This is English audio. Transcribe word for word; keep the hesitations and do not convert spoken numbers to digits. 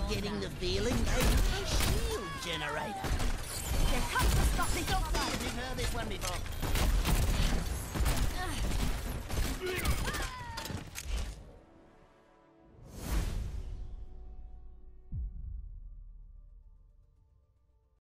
Getting the feeling they use a shield generator. They're coming to stop this outside. You've heard this one before.